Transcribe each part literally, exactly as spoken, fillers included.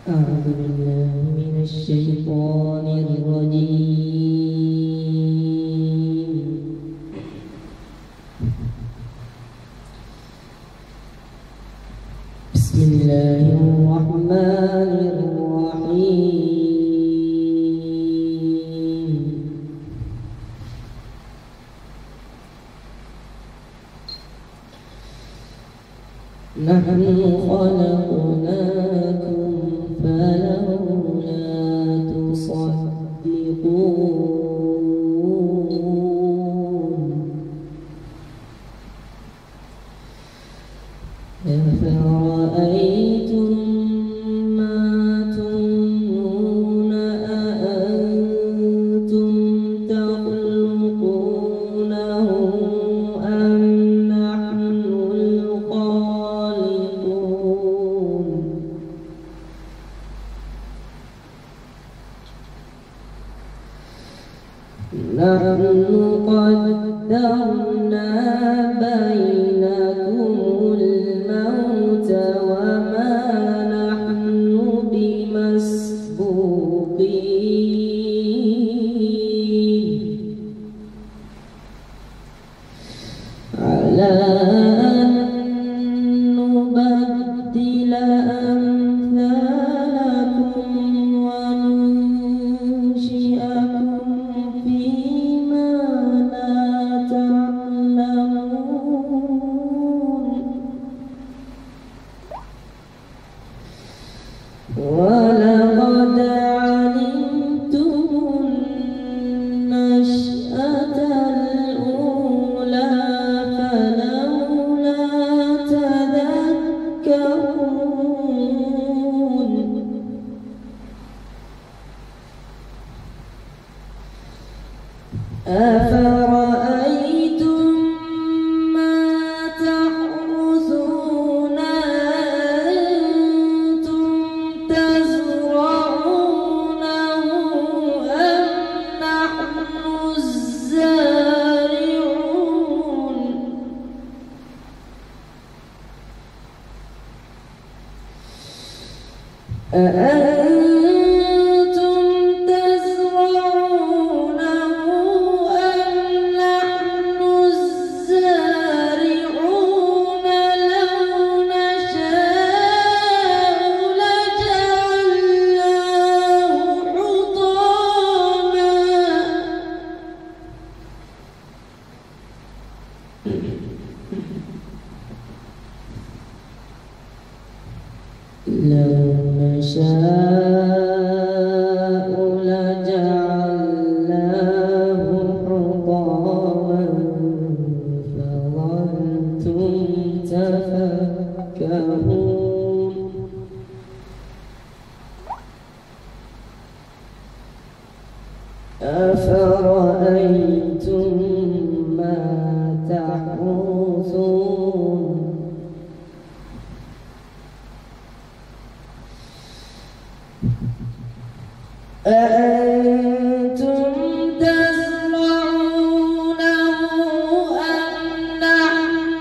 أعوذ بالله من الشيطان الرجيم. بسم الله الرحمن الرحيم. نحن خلقناكم فلولا تصدقون أفرأيتم ما تمنون أأنتم تخلقونه أم نحن الخالقون نحن قدرنا بينكم الموت وما نحن بمسبوقين على أن نبدل أمثالكم وننشئكم فيما لا تعلمون ولقد علمتم النشأة الأولى فلولا تذكرون أفرأيتم ما تحرثون أنتم تزرعونه أم نحن الزارعون أأنتم تزرعونه أم نحن الزارعون لو نشاء لجعلناه حطاما لو نشاء لجعلناه حطاما فظلتم تفكرون أفرأيتم ما تحرثون أأنتم تزرعونه أم نحن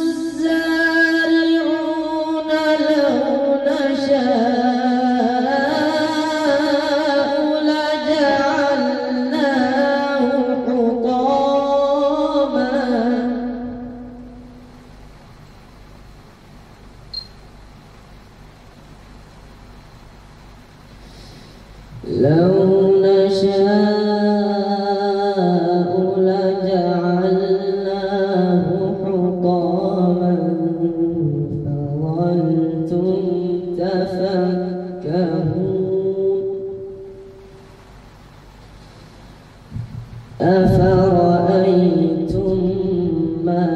الزارعون لو نشاء لجعلناه حطاما لو نشاء لجعلناه حطاما فظلتم تفكرون أفرأيتم ما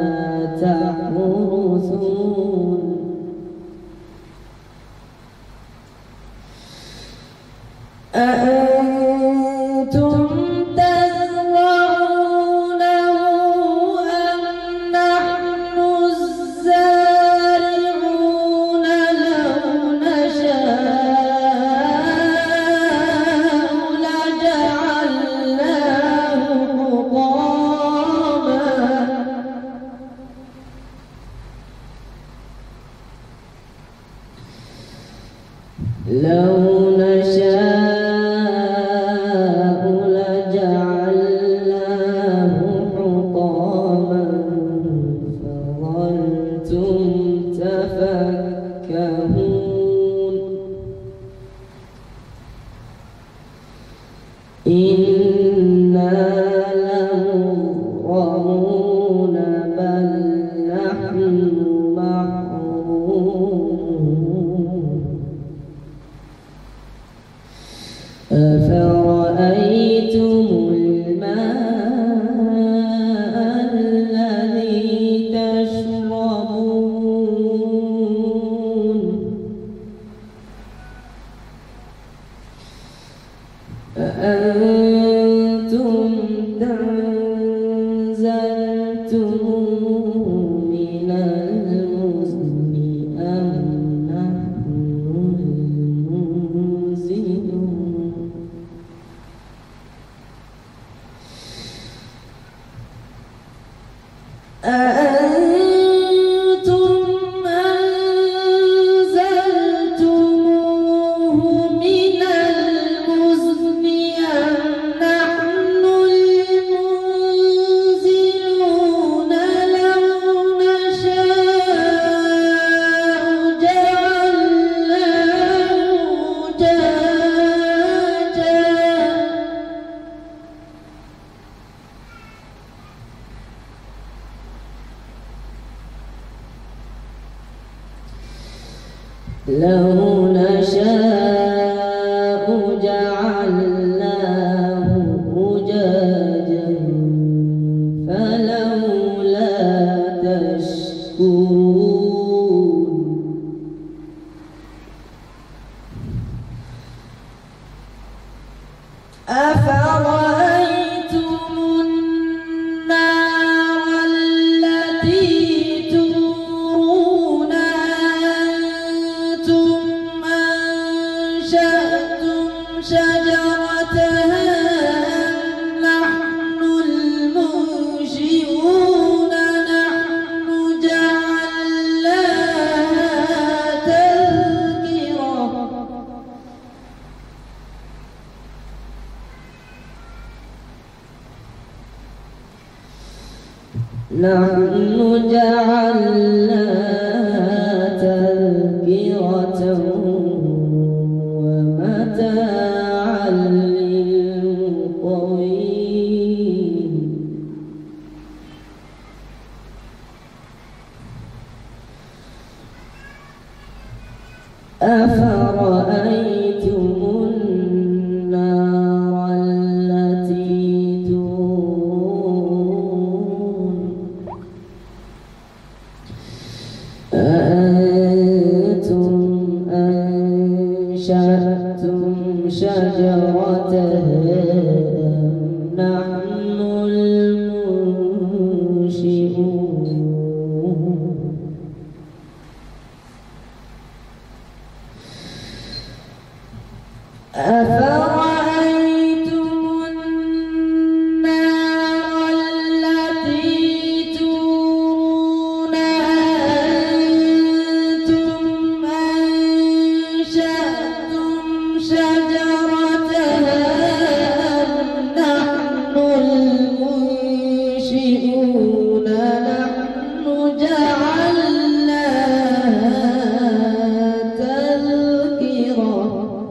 تحرثون أأنتم تزرعونه أم نحن الزارعون لو نشاء لجعلناه حطاما لو نشاء لجعلناه حطاما فظلتم تفكهون إنا لمغرمون بل نحن محرومون أفرأيتم الماء الذي تشربون أأنتم أنزلتموه من المزن أم نحن المنزلون أأنتم أنزلتموه من المزن أم نحن المنزلون لو نشاء جعلناه جاجا لو نشاء جعلناه أجاجا فلولا تشكرون أفرأيتم النار التي تورون أنتم أنشأتم شجرتها أم نحن المنشئون نحن جعلناها تذكرة نحن جعلناها تذكرة ومتاعا للمقوين أفرأيتم النار التي تورون أأنتم أنشأتم شجرتها أم نحن المنشئون أفرأيتم النار التي تورون أنتم أنشأتم شجرتها أم نحن المنشئون نحن جعلناها تذكرة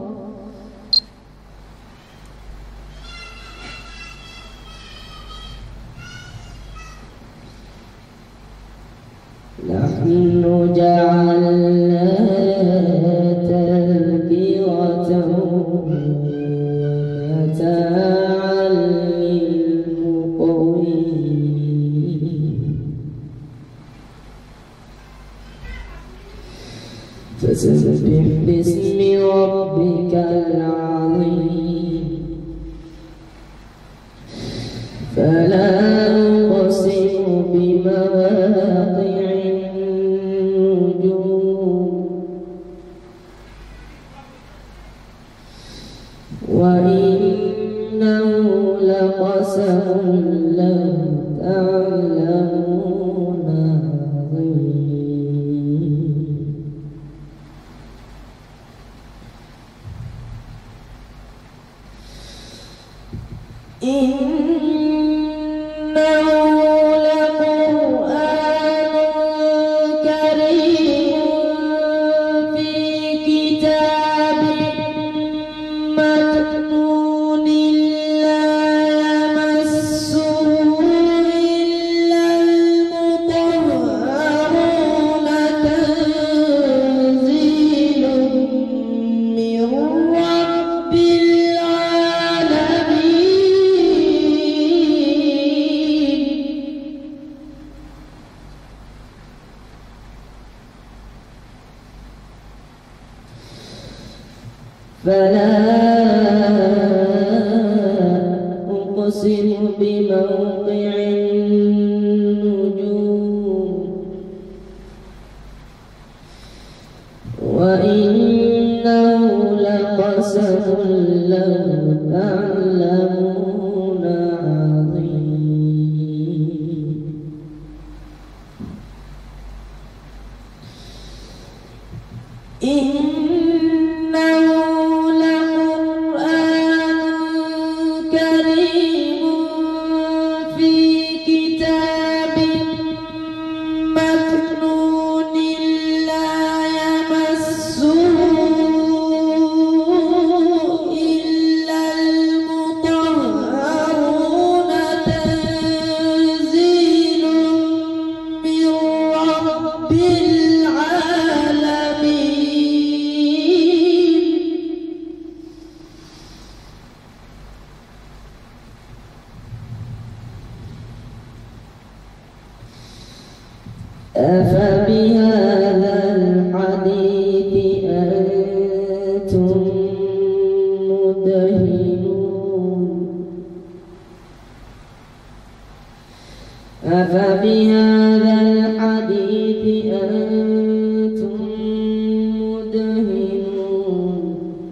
نحن جعلناها تذكرة ومتاعا للمقوين فسبح باسم ربك العظيم فلا أقسم بمواقع النجوم وإنه لقسم لو تعلمون عظيم فلا أقسم بموقع النجوم وإنه لقسم لو تعلمون عظيم إنه لقرآن كريم في كتاب مكنون لا يمسه إلا المطهرون تنزيل من رب أفبهذا الحديث أنتم مدهنون أفبهذا الحديث أنتم مدهنون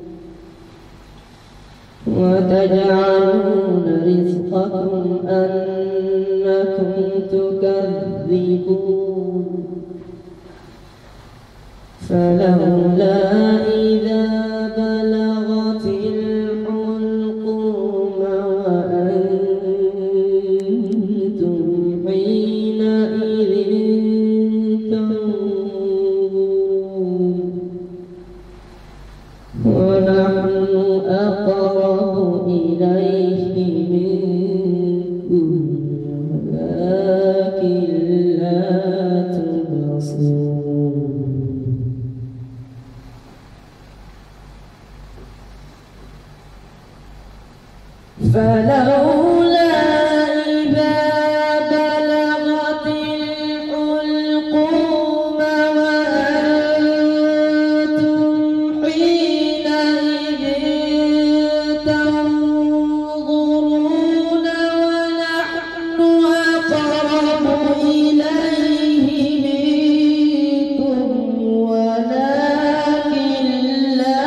وتجعلون رزقكم أنكم تكذبون فلولا إذا بلغت الحلقوم وأنتم حينئذ تنظرون ونحن أقرب إليه منكم ولكن لا تبصرون فلولا إذا بلغت الحلقوم وأنتم حينئذ تنظرون ونحن أقرب إليه منكم ولكن لا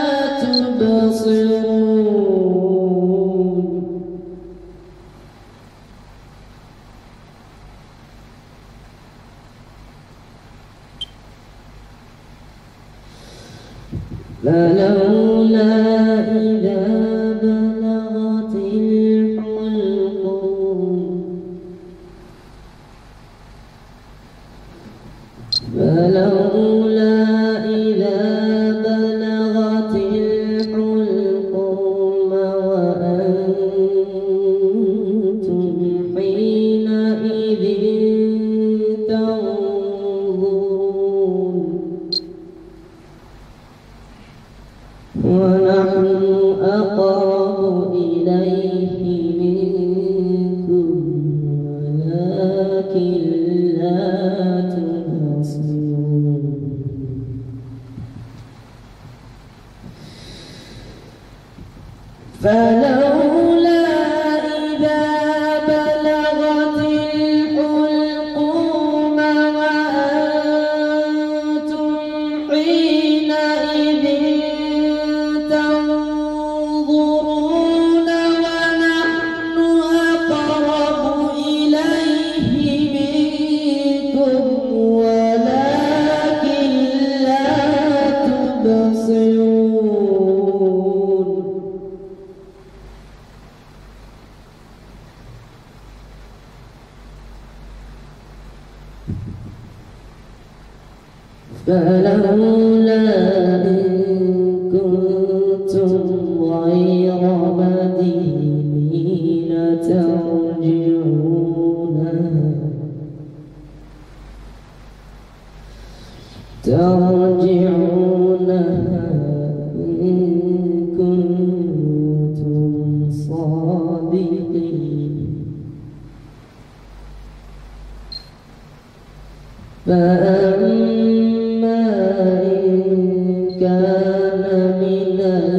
تبصرون فلولا إذا بلغت الحلقوم فلولا إذا بلغت الحلقوم وأنتم حينئذ تنظرون ونحن أقرب إليه منكم ولكن لا تبصرون فلولا إذا بلغت الحلقوم وأنتم حينئذ تنظرون ونحن أقرب إليه منكم ولكن لا تبصرون فلولا إن كنتم غير مدينين ترجعونها ترجعونها إن كنتم صادقين فأما إن كان من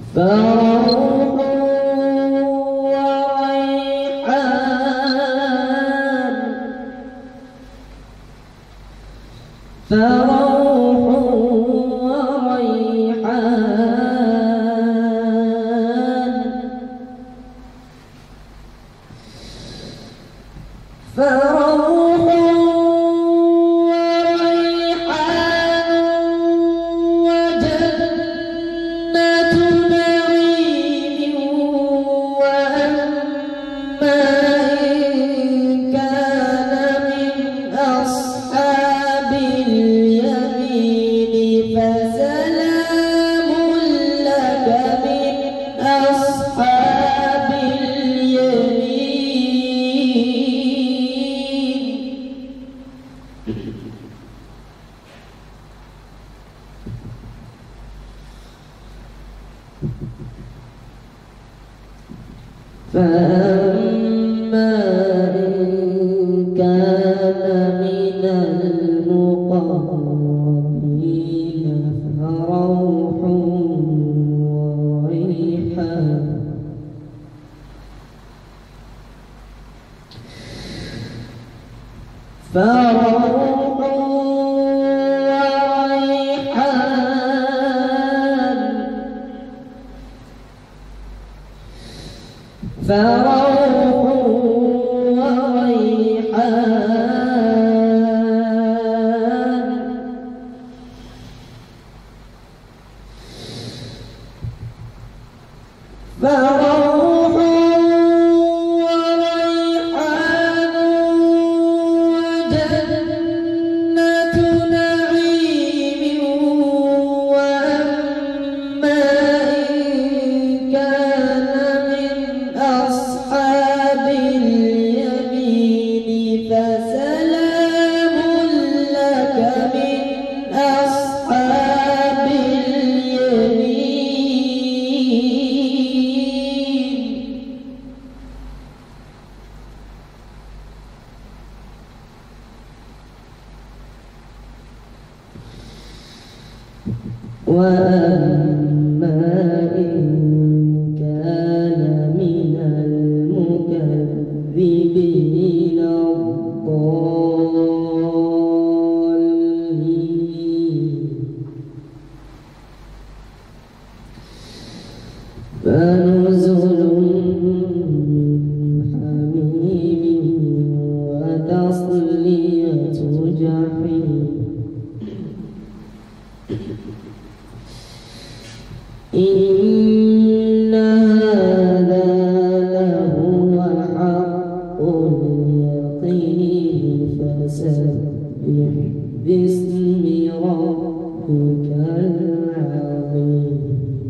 فروح وريحان فروح وريحان فروح وريحان وجنة نعيم وأما إن كان من أصحاب اليمين فسلام لك من أصحاب اليمين. فأما إن كان من المقربين فروح وريحان فروح وريحان فروح وريحان فروح وريحان وجنة نعيم وأما إن كان من أصحاب اليمين فسلام لك من أصحاب اليمين. وأما إن كان من المكذبين الضالين فنزل من حميم وتصلية جحيم. إن هذا لهو حق اليقين فسبح باسم ربك العظيم.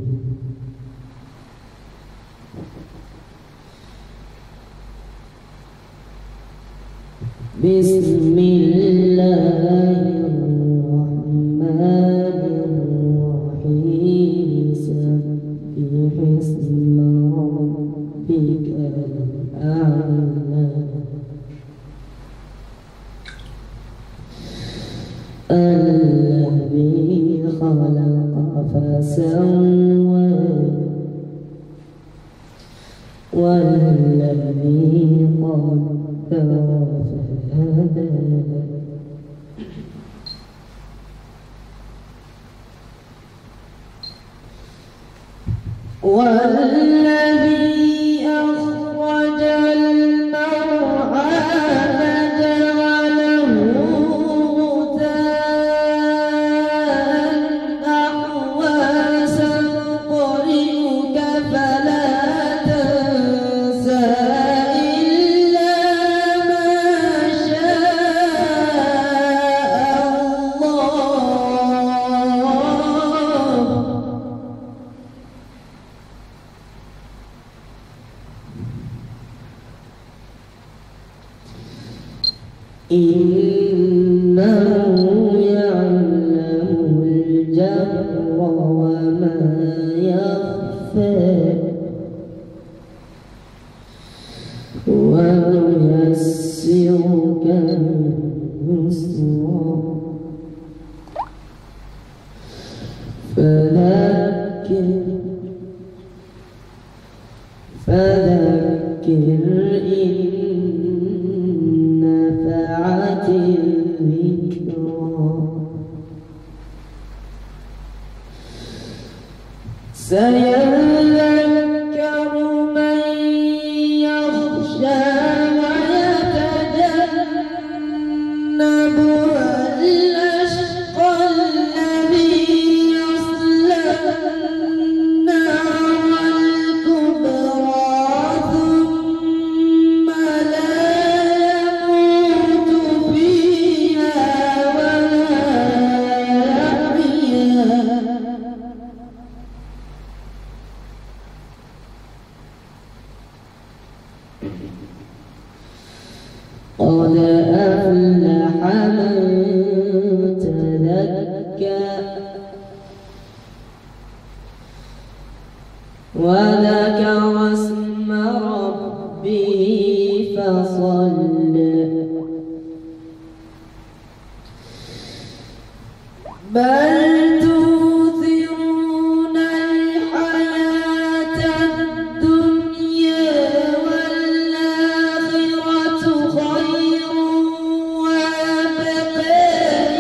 بسم الله الرحمن الرحيم سبح اسم ربك الأعلى الذي خلق فسوى والذي قدر فهدى والذي أخرج المرعى فجعله غثاء أحوى سنقرئك فلا تنسى إلا ما شاء الله. إنه يعلم الجهر وما يخفى ونيسرك لليسرى فذكر فذكر إن نفعت الذكرى سيذكر من يخشى ويتجنبها الأشقى الذي يصلى النار الكبرى ثم لا يموت فيها ولا يحيا قد أفلح من تزكى وذكر اسم ربه فصلى بل تؤثرون الحياة الدنيا والآخرة خير وأبقى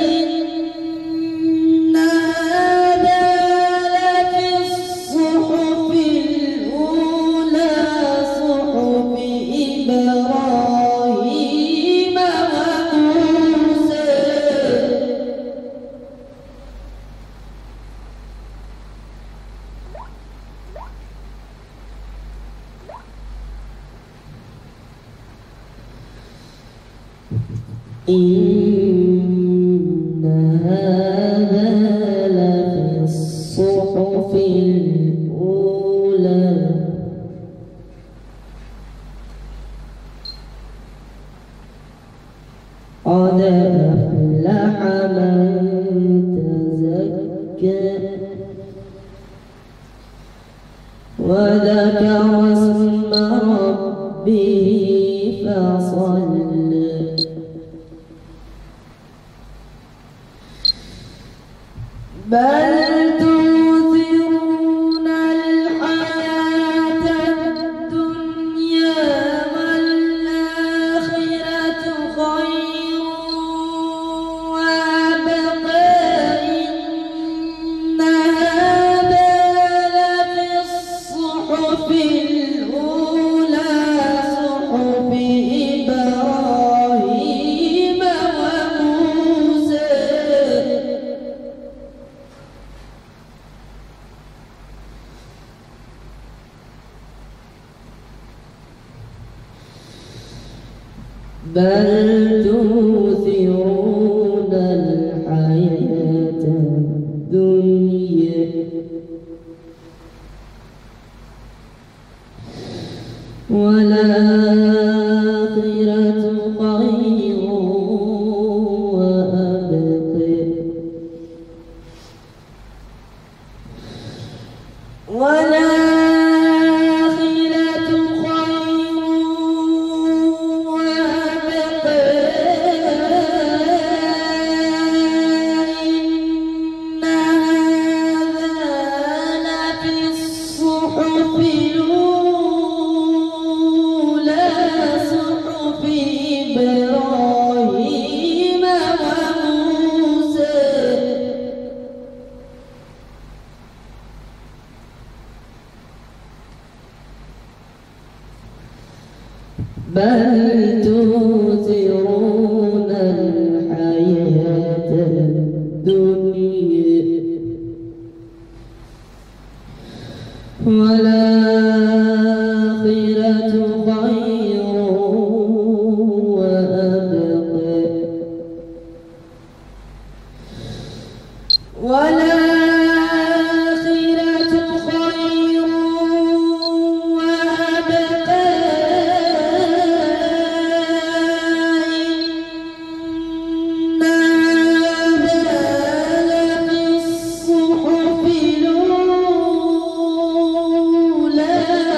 إن هذا لفي الصحف الأولى صحف إبراهيم وموسى إن هذا لفي الصحف الأولى قد أفلح من تزكى وذكر اسم ربه فصلى بل تؤثرون الحياة الدنيا والآخرة خير وأبقى إن هذا لفي الصحف الأولى صحف إبراهيم وموسى بل تؤثرون الحياة الدنيا والآخرة خير وأبقى والآخرة خير وأبقى إن هذا لفي الصحف الأولى صحف إبراهيم وموسى بل تؤثرون الحياة الدنيا والآخرة خير وأبقى والآخرة خير وأبقى إن هذا لفي الصحف الأولى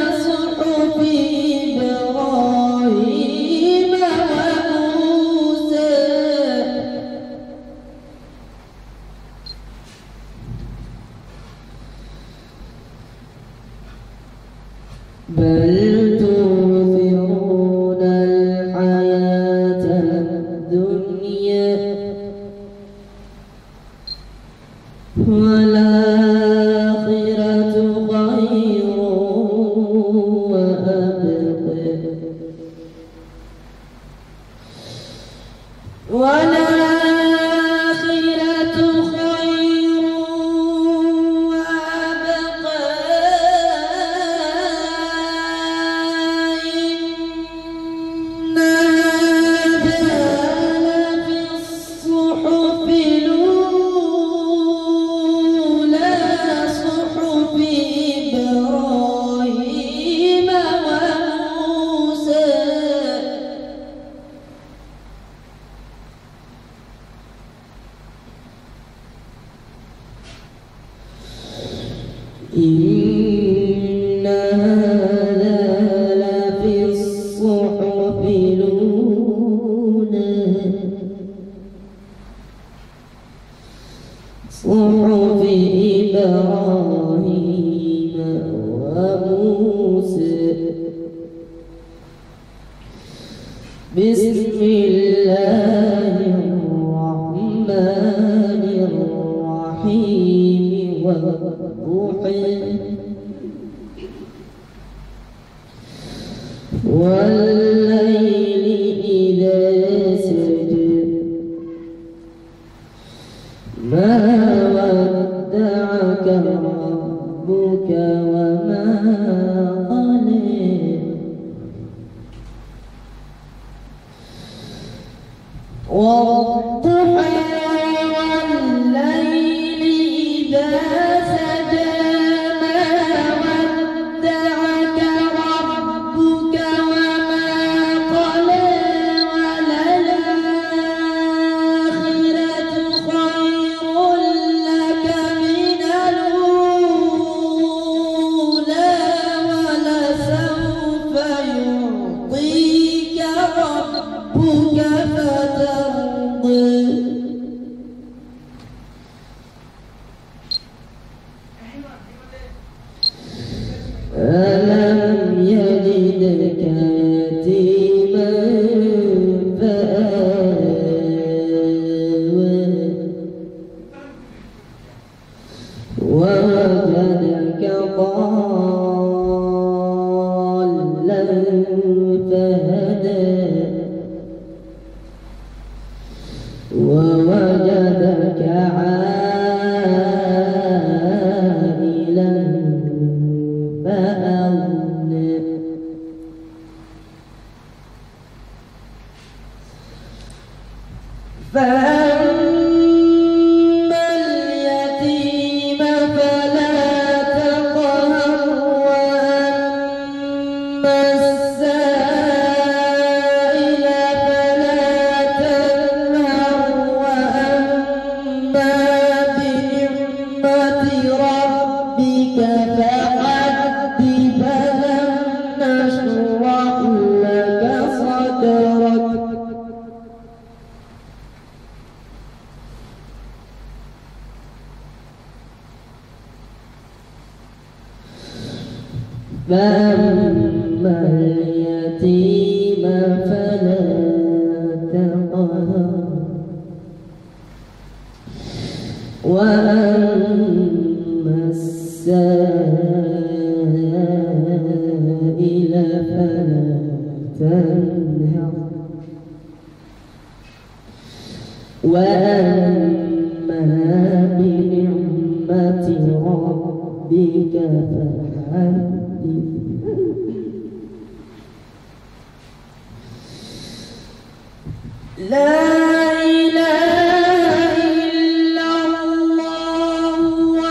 بل تؤثرون الحياة الدنيا والآخرة خير وأبقى والآخرة خير وأبقى إن هذا لفي الصحف الأولى صحف إبراهيم وموسى إن هذا لفي الصحف الأولى صحف إبراهيم وموسى بسم الله الرحمن الرحيم والضحى والليل إذا سجى ما ودعك ربك وما قلى والضحى والليل إذا سجى ما ودعك ربك وما قلى وللآخرة خير لك من الأولى ولسوف يعطيك ربك فترضى ألم يجدك يتيما فآوى ووجدك ضالا فهدى ووجدك عائلا فأغنى فأما اليتيم فلا تقهر وأما السائل فلا تنهر وأما بنعمة ربك فحدث ألم نشرح لك صدرك فأما اليتيم فلا تقهر وأما السائل فلا تنهر وأما بنعمة ربك فحدث لا إله إلا الله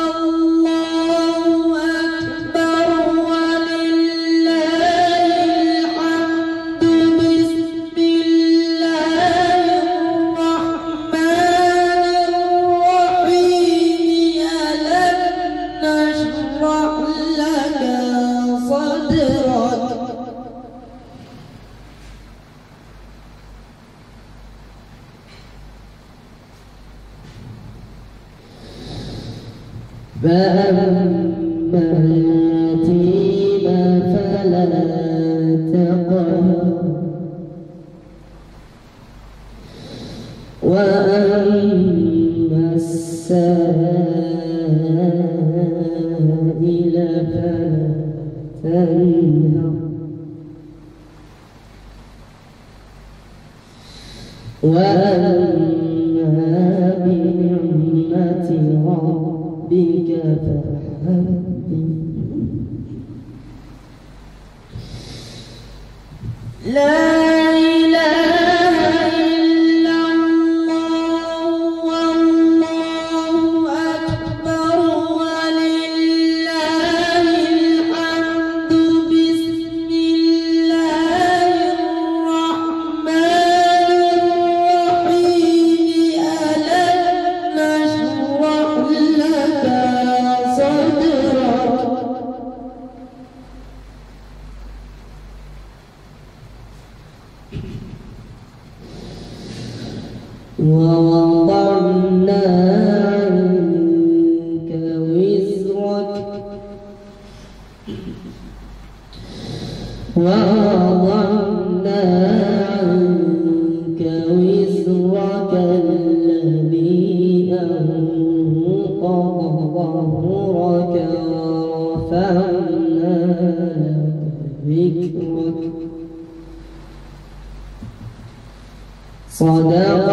والله أكبر ولله الحمد بسم الله الرحمن الرحيم ألم نشرح لك صدرك فأما اليتيم فلا فلا تنهر وأما بنعمة ربك فحدث لا ووضعنا عنك وزرك ووضعنا عنك وزرك الذي أنقض ظهرك ورفعنا لك ذكرك صدق